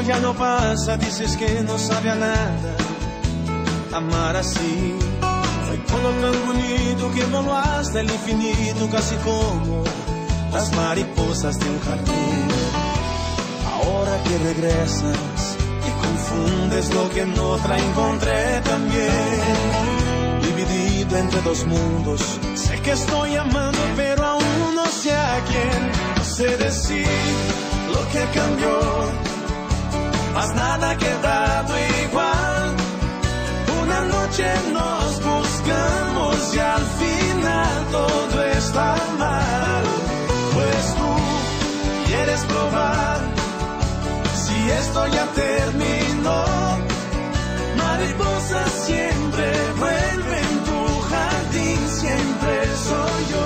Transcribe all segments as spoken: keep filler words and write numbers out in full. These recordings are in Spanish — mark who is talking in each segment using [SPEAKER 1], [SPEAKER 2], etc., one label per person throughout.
[SPEAKER 1] ya no pasa, dices que no sabe a nada amar así. Fue todo tan bonito que voló hasta el infinito, casi como las mariposas de un jardín. Ahora que regresas y confundes lo que en otra encontré también, dividido entre dos mundos, sé que estoy amando pero aún no sé a quién. No sé decir lo que cambió, mas nada ha quedado igual. Una noche nos buscamos y al final todo está mal. Pues tú quieres probar si esto ya terminó. Mariposa siempre vuelve en tu jardín, siempre soy yo.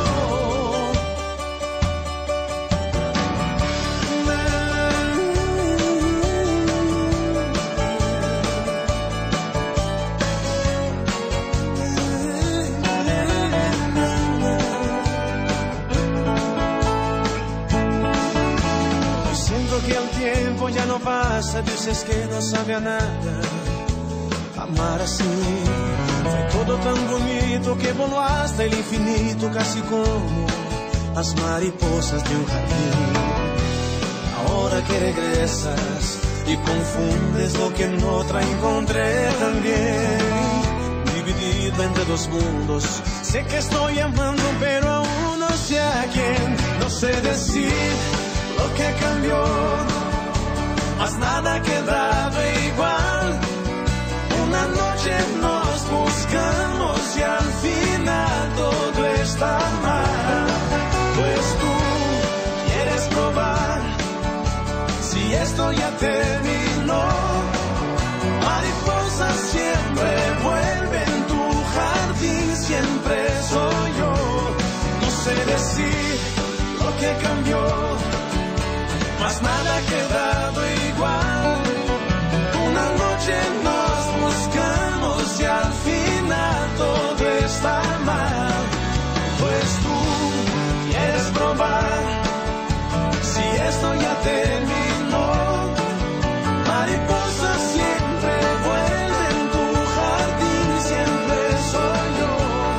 [SPEAKER 1] Que el tiempo ya no pasa, dices que no sabe a nada amar así. Fue todo tan bonito que voló hasta el infinito, casi como las mariposas de un jardín. Ahora que regresas y confundes lo que en otra encontré también, dividido entre dos mundos, sé que estoy amando pero aún no sé a quién. No sé decir lo que cambió, mas nada ha quedado igual. Una noche nos buscamos y al final todo está mal. Pues tú quieres probar si esto ya terminó. Mariposa siempre vuelve en tu jardín, siempre soy yo. No sé decir lo que cambió, mas nada ha quedado igual. Una noche nos buscamos y al final todo está mal. Pues tú quieres probar si esto ya terminó. Mariposa siempre vuelve en tu jardín, siempre soy yo.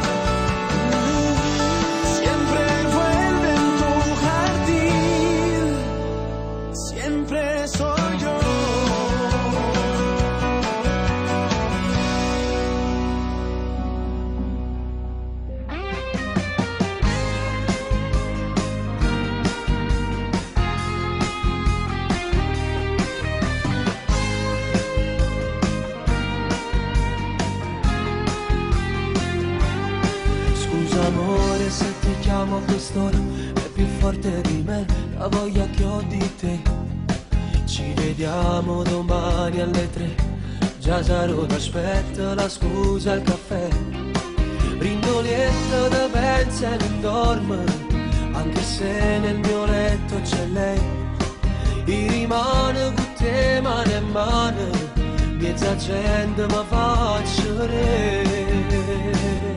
[SPEAKER 1] Siempre vuelve en tu jardín, siempre soy yo.
[SPEAKER 2] Scusa amore se ti chiamo a quest'ora, è più forte di me la voglia che ho di te. Ci vediamo domani alle tre, già sarò t'aspetto, la scusa il caffè. Brindolietto da pensa e non dorme, anche se nel mio letto c'è lei. E rimane con te mano in mano, mezza gente mi faccio re.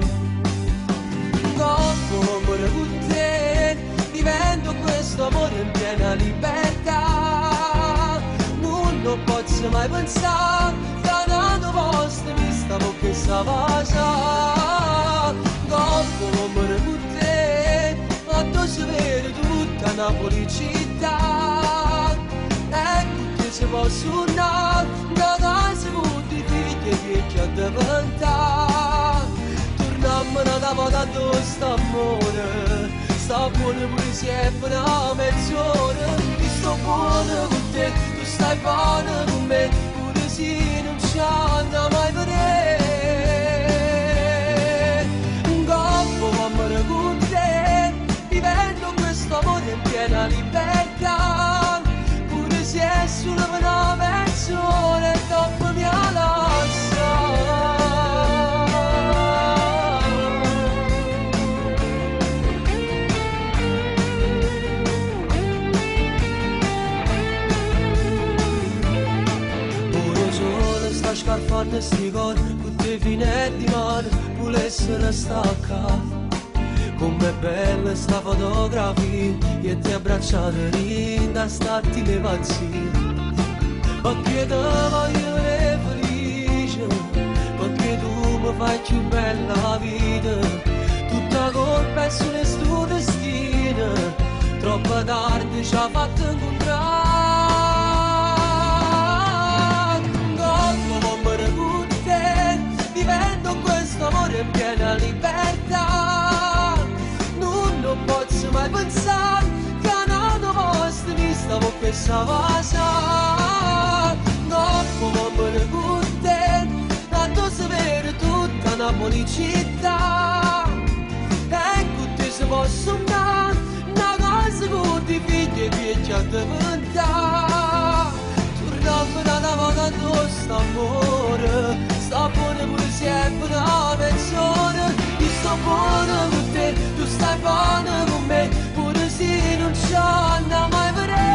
[SPEAKER 2] Dopo amore con te, divento questo amore in piena libertà. Non posso mai pensare da una volta mi stavo che stava già. Dopo amore con te, ma tu si vede tutta Napoli città. Ecco che si può suonare da casa con i figli che ho diventato. Tornammo da volta addosso amore, sta buono pure se è per una mezz'ora. Io sto buono con te, tu stai buono con me, pure se non ci andrà mai vedere. Un colpo amore con te, vivendo questo amore in piena libertà. Pure se è solo per una mezz'ora e dopo mi lascia. Scarfando sti cor, con te fine di mare, volesse restare. Com'è bella sta fotografia, e ti abbracciate rinda, stati le pazzie. perché ti voglio vedere felice, perché tu mi fai più bella la vita, tutta colpa è su nessuno destino, troppo tardi ci ha fatto incontrare. Vivendo questo amore in piena libertà, non, non posso mai pensare che non posso mi stavo questa cosa. No, come con te, tanto sapere tutta Napoli città, e con te si può sognare una cosa con i figli che ci ha diventata. Torniamo da volta addosso amore, sta buona pure se è buona persona. Io sto buona con te, tu stai buona con me, pure se non ci andiamo mai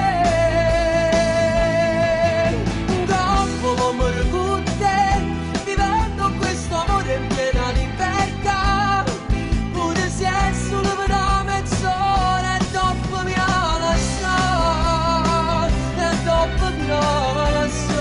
[SPEAKER 2] vedere. Un campo amore con te, vivendo questo amore in piena libertà, pure se è solo per una mezz'ora, e dopo mi ha lasciato, e dopo mi ha lasciato.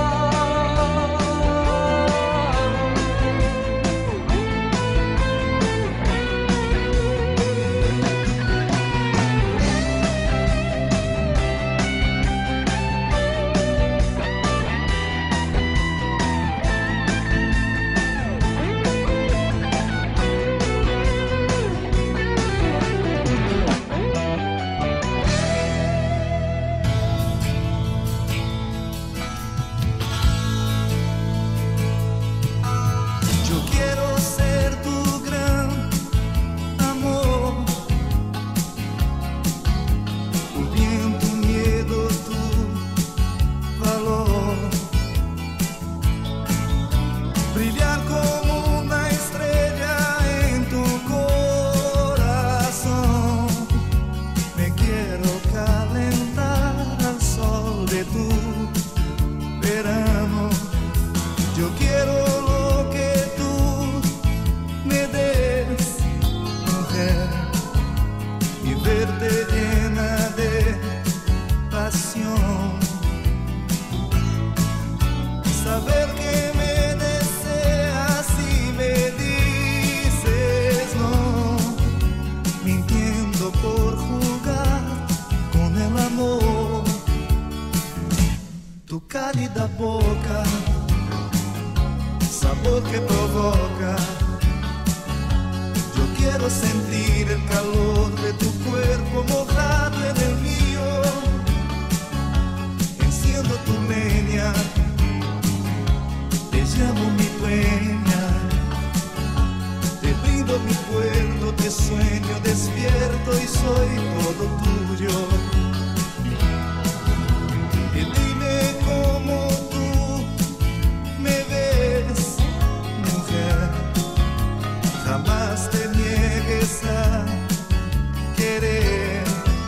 [SPEAKER 3] Cálida boca, sabor que provoca. Yo quiero sentir el calor de tu cuerpo mojado en el mío. Enciendo tu leña, te llamo mi dueña. Te brindo mi puerto, te sueño despierto y soy todo tuyo. Como tú me ves, mujer, jamás te niegues a querer.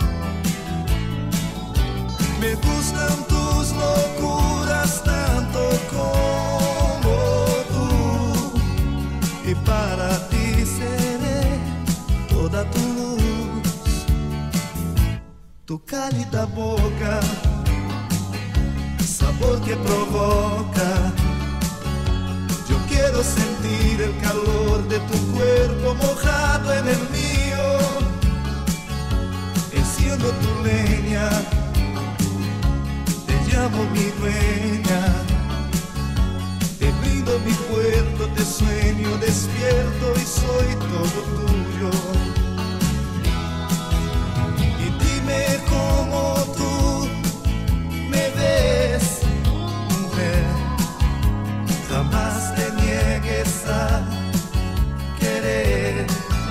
[SPEAKER 3] Me gustan tus locuras tanto como tú, y para ti seré toda tu luz. Tu cálida boca, sabor que provoca. Yo quiero sentir el calor de tu cuerpo mojado en el mío. Enciendo tu leña, te llamo mi dueña. Te brindo mi puerto, te sueño despierto y soy todo tuyo. Y dime cómo tú me ves, mujer, jamás te niegues a querer.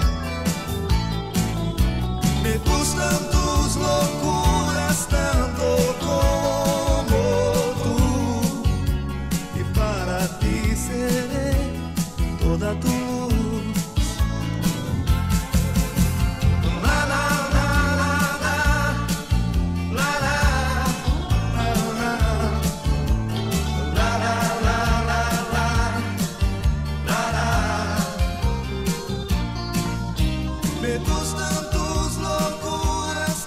[SPEAKER 3] Me gustan tus locuras tanto como tú, y para ti seré toda tu luz. Me gustan tus locuras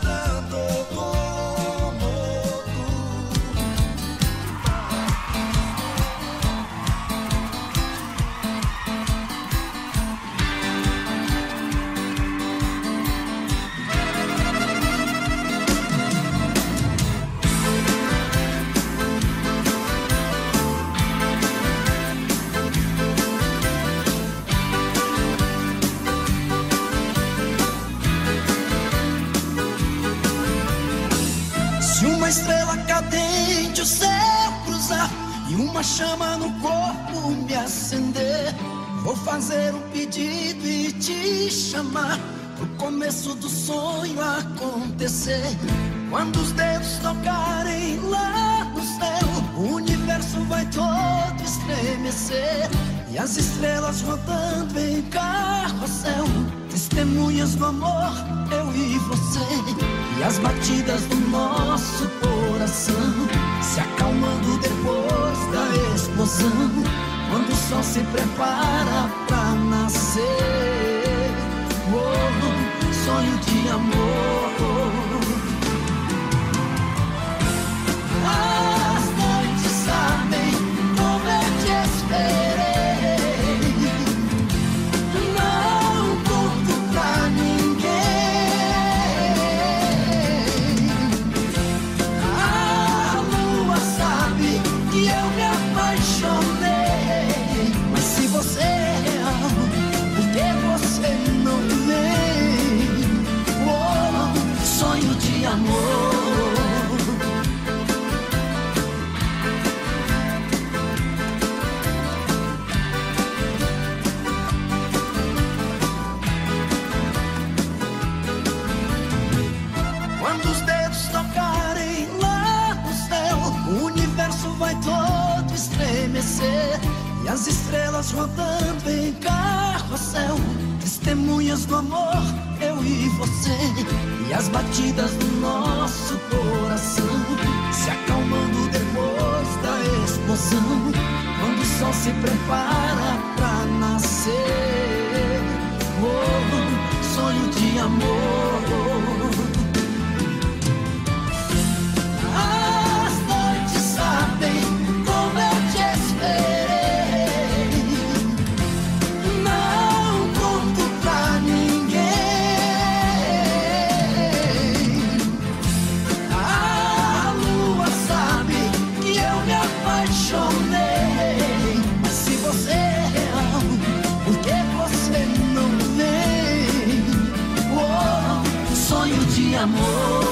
[SPEAKER 3] uma estrela cadente o céu cruzar e uma chama no corpo me acender. Vou fazer um pedido e te chamar pro começo do sonho acontecer. Quando os dedos tocarem lá no céu, o universo vai todo estremecer. E as estrelas rodando em carrossel, testemunhas do amor, eu e você. E as batidas do nosso coração se acalmando depois da explosão, quando o sol se prepara pra nascer. Oh, sonho de amor. As noites sabem como eu te esperei. Não conto pra ninguém. A lua sabe que eu me apaixonei. Mas se você é real, por que você não vem? Oh, sonho de amor. E as estrelas rodando em carrossel, testemunhas do amor, eu e você. E as batidas do nosso coração se acalmando depois da explosão, quando o sol se prepara pra nascer. Oh, sonho de amor. As noites sabem como eu te esperei. Não conto pra ninguém. A lua sabe que eu me apaixonei. Mas se você é real, por que você não vem? Oh, sonho de amor.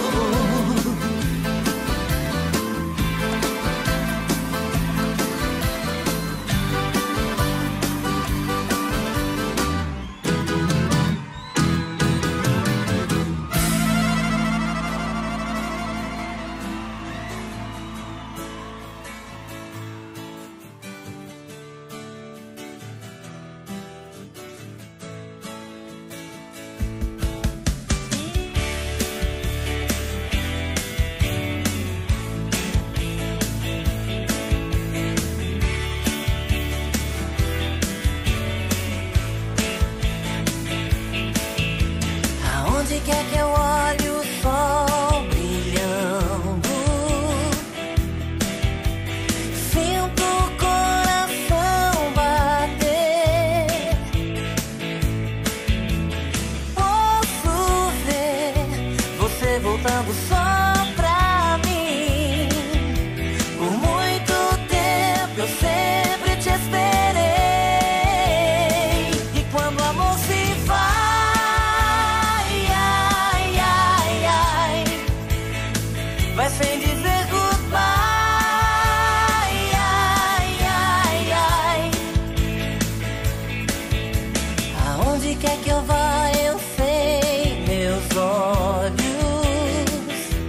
[SPEAKER 4] Quer que eu olhe o sol brilhando, sinto o coração bater. Posso ver você voltando só pra mim. Por muito tempo eu sempre te esperei. E quando o amor se vai, vai sem dizer goodbye. Ai, ai, ai. Aonde quer que eu vá, eu sei. Meus olhos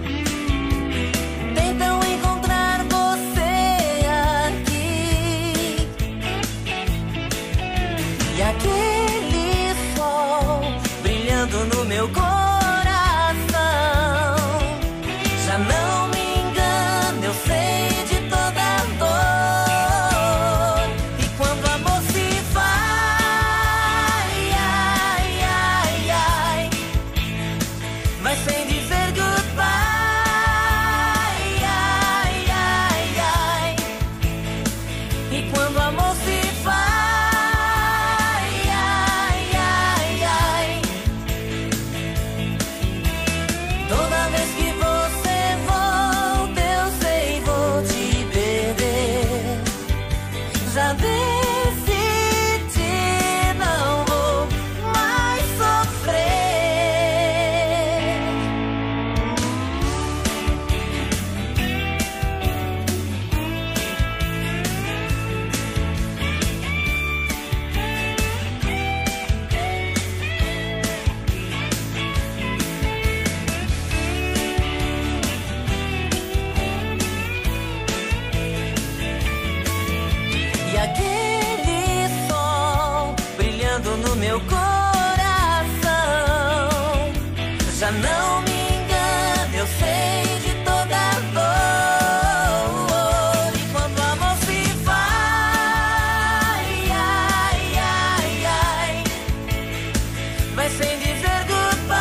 [SPEAKER 4] Já não me engano, eu sei de toda a dor. E quando o amor se vai, ai, ai, ai, vai sem dizer goodbye,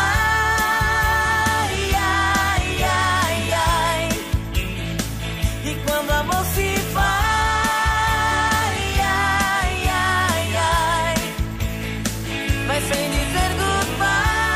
[SPEAKER 4] ai, ai, ai. E quando o amor se vai, ai, ai, ai, vai sem dizer goodbye.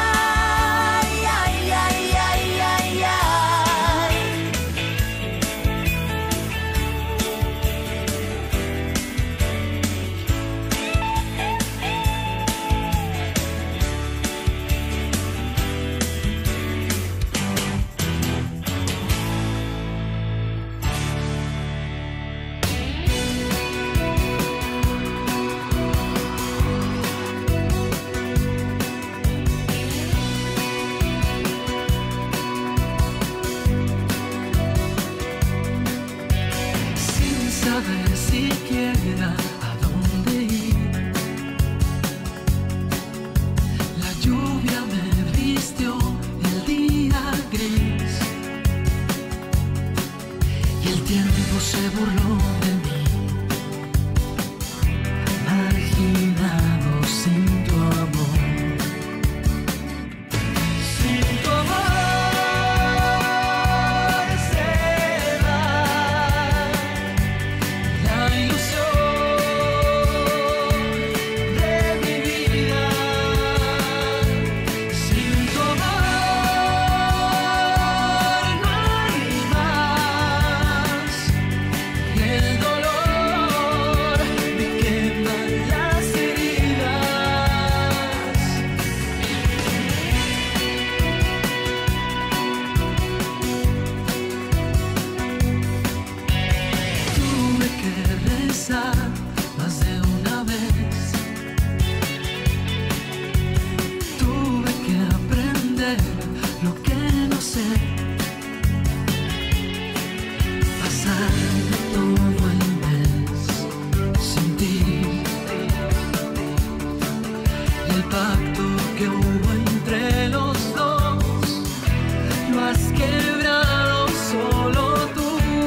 [SPEAKER 2] Saber siquiera a dónde ir. La lluvia me vistió el día gris y el tiempo se burló de mí, marginado sin tu amor. Sin tu amor más de una vez. Tuve que aprender lo que no sé, pasar todo el mes sin ti, y el pacto que hubo entre los dos lo has quebrado solo tú.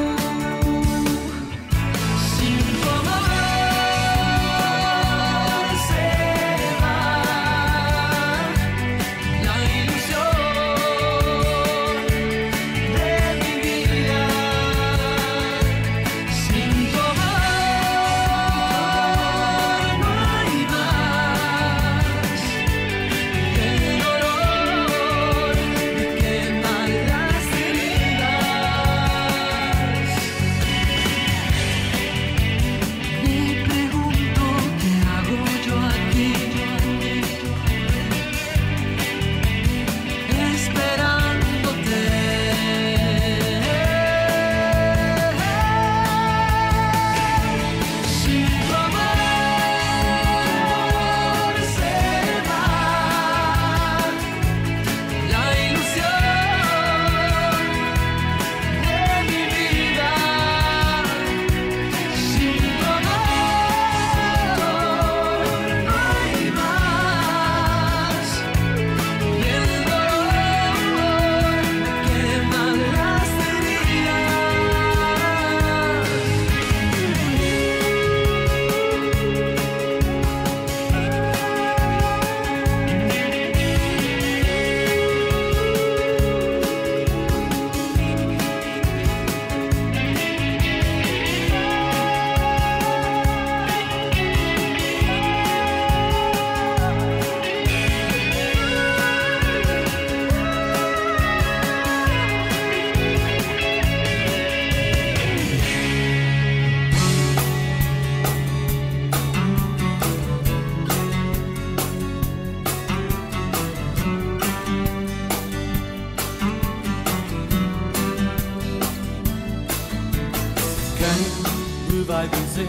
[SPEAKER 1] Vai dizer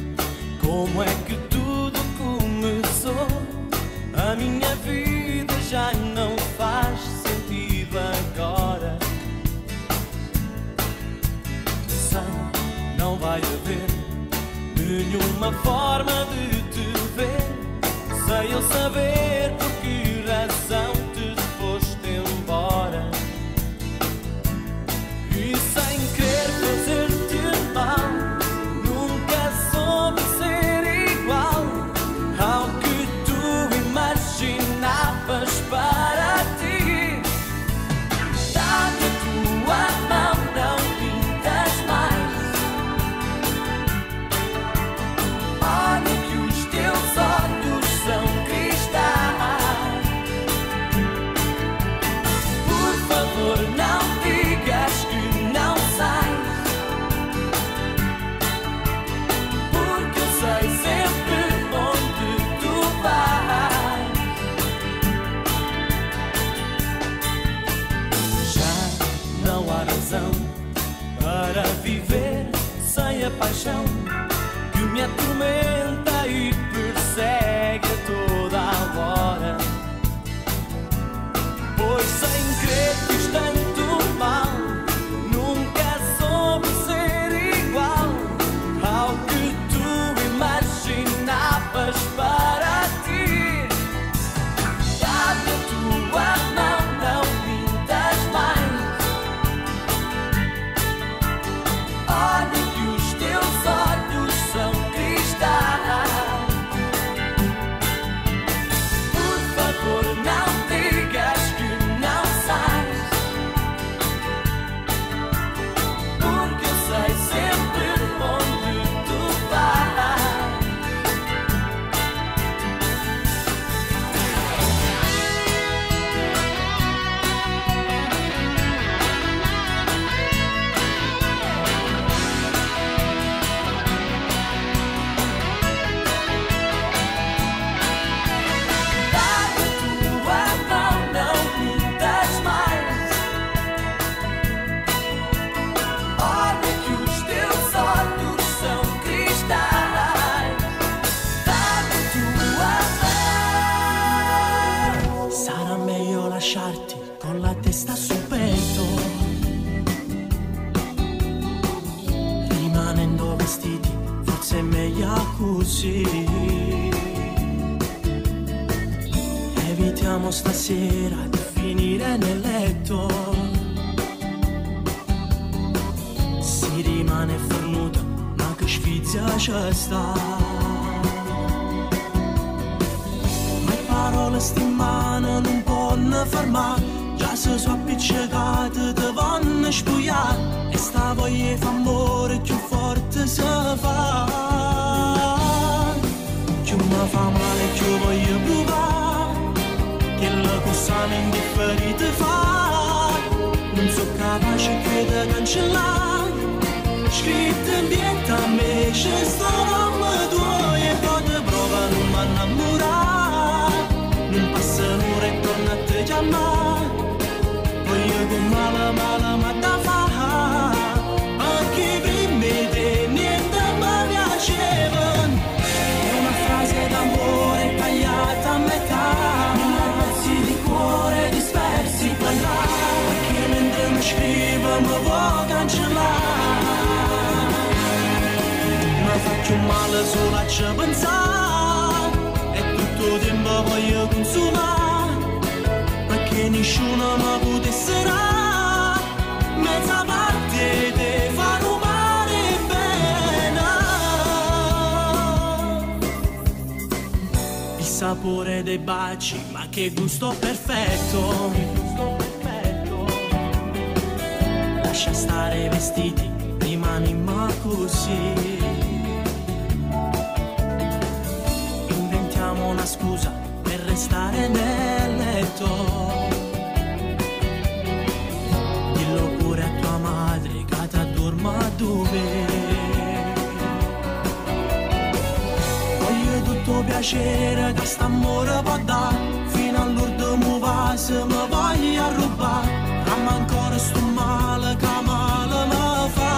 [SPEAKER 1] como é que tudo começou. A minha vida já não faz sentido agora. Sei, não vai haver nenhuma forma de te ver. Sei eu saber por que razão te foste embora.
[SPEAKER 2] favor, não digas que não sais, porque eu sei sempre onde tu vais. Já não há razão para viver sem a paixão que me atormenta e persegue a toda a hora. Pois sem querer fiz tanto mal, nunca soube ser igual ao que tu imaginavas para ti. Dá-me a tua mão, não mintas mais. Olha que os teus olhos são cristais. Por favor, não digas que não sais, porque eu sei sempre onde tu vais. Dá-me a tua mão, não mintas mais. Olha que os teus olhos são cristais. Dá-me a tua mão. Sarà meglio lasciarti con la testa sul petto, rimanendo vestiti, forse è meglio così. Evitiamo stasera di finire nel letto. Si rimane fornuta, ma che sfizia c'è sta. Le parole sti in mano non possono fermare, già se sono appiccicate te vanno spugliare. E sta voglia fa amore più forte se fa, più mi fa male più voglio provare, che la cosa indifferita fa. Non so capace che da cancellare, scritto in pietà a me c'è sto nome tuo e poi te prova non mi innamorare. Non passa un'ora e torna a te chiamare, poi io con male male ma da fa, perché prima di te niente mi piaceva. È una frase d'amore tagliata a metà, pezzi di cuore dispersi qua e là, perché mentre mi scrivo mi vuoi cancellare. Mi faccio male solo a ci pensare, e tutto il tempo voglio consumare, perché nessuno mi potesse dare mezza parte di far umare bene. Il sapore dei baci, ma che gusto perfetto. Lascia stare i vestiti, rimaniamo così. Inventiamo una scusa per restare nel letto. Dillo pure a tua madre che ti addorma dove. Voglio tutto piacere che st'amore può dare, fino all'ultimo vaso mi voglio rubare. Ma ancora sto male che male mi fa,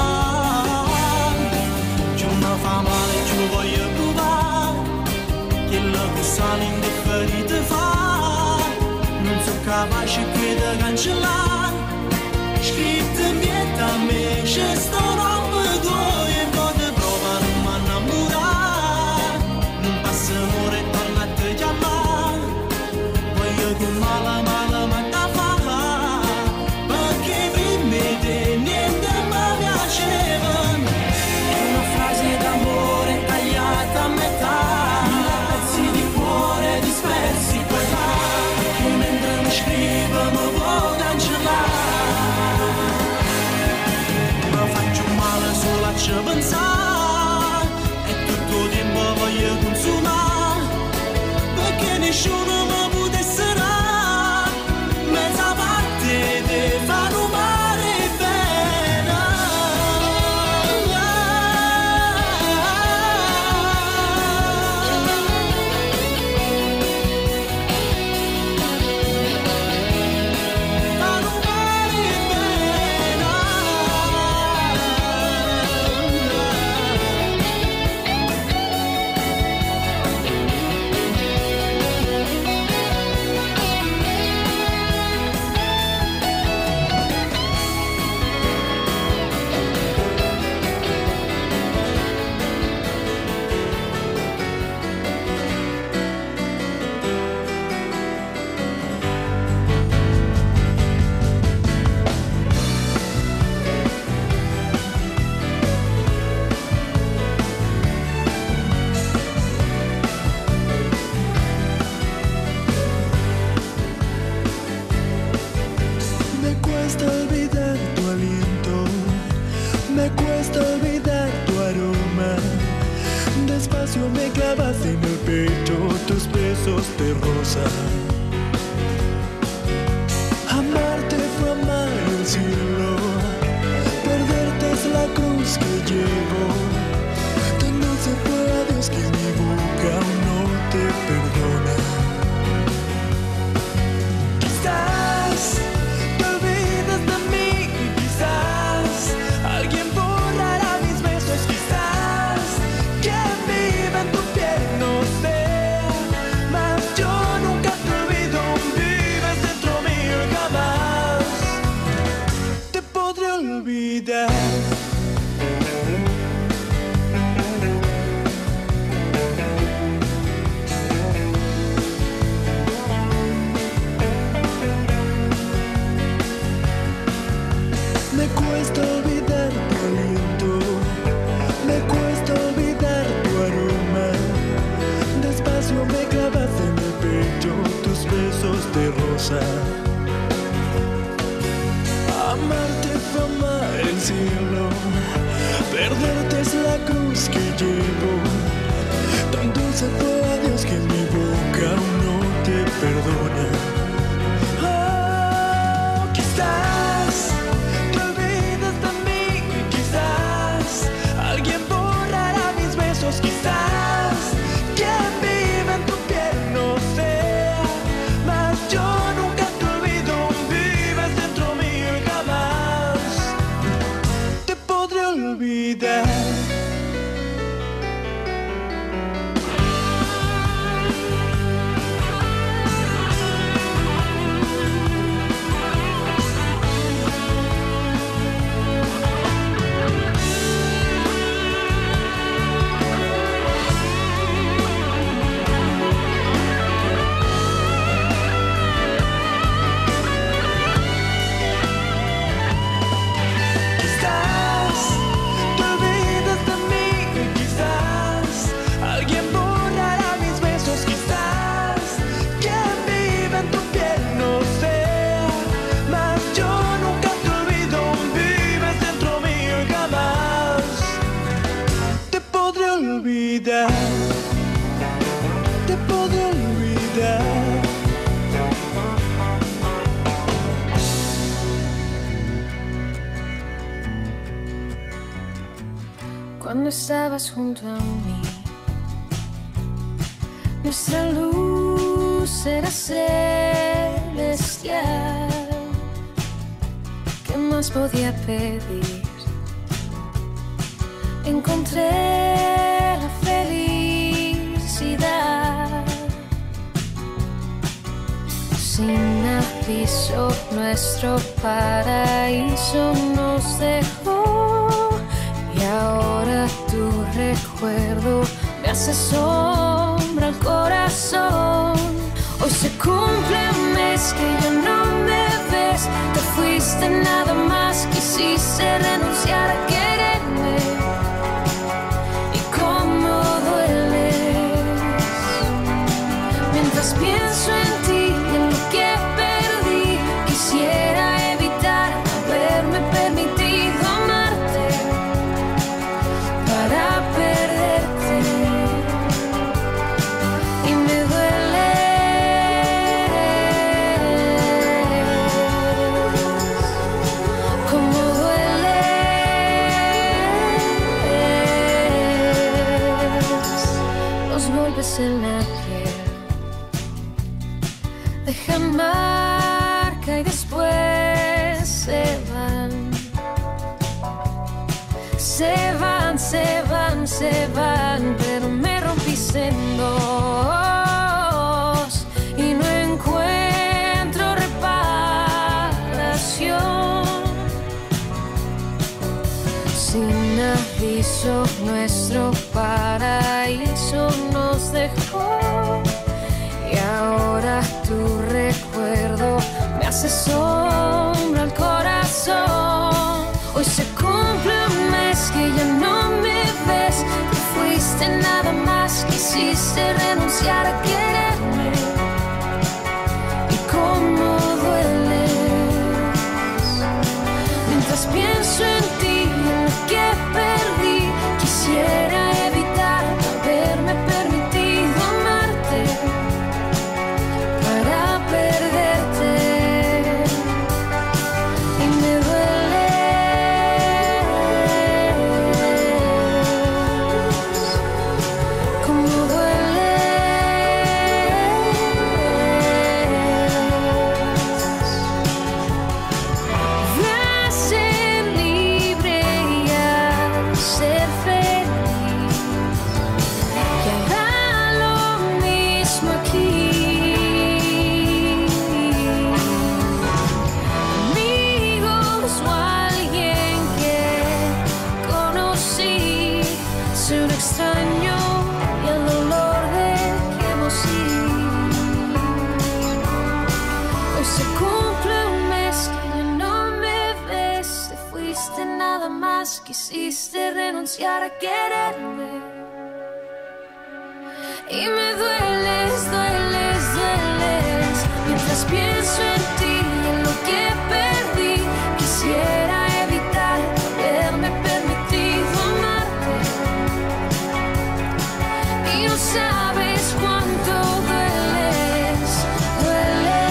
[SPEAKER 2] più mi fa male più voglio provare, che la cosa indifferita fa. Non so capace qui da cancellare, scritto in pietà a me c'è sto nome tuo e poi te prova non mi innamorare. Non passa un'ora e torna a te chiamare, voglio con male male ma da fa, perché prima di te niente mi piaceva. È una frase d'amore tagliata a metà, pezzi di cuore dispersi qua e là, che mentre mi scrivo mi vuoi cancellare. Mi faccio male solo a ci pensare, e tutto il tempo voglio consumare, perché nessuno mi potesse dare mezza parte di
[SPEAKER 5] rosa. Amarte fue amar el cielo, perderte es la cruz que llevo. Tan dulce fue a Dios que mi boca aún no te perdona. Quizás te olvides de mí, quizás alguien borrará mis besos, quizás quien vive en tu piel no sé, mas yo nunca te olvido, vives dentro mío y jamás te podré olvidar. Me cuesta olvidar tu aliento, me cuesta olvidar tu aroma. Despacio me clavas en el pecho tus besos de rosa. Amarte fue amar el cielo, perderte es la cruz que llevo. Tan dulce fue a Dios que mi boca aún no te perdona. Oh, quizás te olvides de mí, quizás alguien borrará mis besos, quizás quien vive en tu piel no sé, mas yo nunca te olvido, vives dentro mío y jamás te podré olvidar. Quizás te olvides de mí, quizás alguien borrará mis besos, quizás quien vive en tu piel no sé, mas yo nunca te olvido, vives dentro mío y jamás te podré olvidar, te podré olvidar.
[SPEAKER 6] Cuando estabas junto a mí, nuestra luz era celestial. ¿Qué más podía pedir? Encontré la felicidad. Sin aviso, nuestro paraíso nos dejó. Y ahora tu recuerdo me hace sombra al corazón. Hoy se cumple un mes que ya no me ves. Te fuiste nada más, quisiste renunciar a quererme. Y cómo dueles mientras pienso en ti, en lo que perdí. Quisiera evitar haberme permitido amarte para perderte, y me duele. Como dueles los golpes en la piel, dejan marca y después se van. Se van, se van, se van, pero me rompiste en dos y no encuentro reparación. Sin aviso, nuestro paraíso nos dejó. Y ahora tu recuerdo me hace sombra al corazón. Hoy se cumple un mes que ya no me ves. Te fuiste nada más, quisiste renunciar a quererme. Y cómo dueles mientras pienso en ti, en lo que perdí. Quisiera evitar haberme permitido amarte jamás quisiste renunciar a quererme. Y me dueles, dueles, dueles, mientras pienso en ti y en lo que perdí. Quisiera evitar haberme permitido amarte. Y no sabes cuánto dueles, dueles.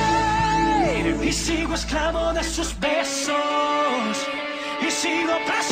[SPEAKER 3] Esclavo de sus besos y sigo preso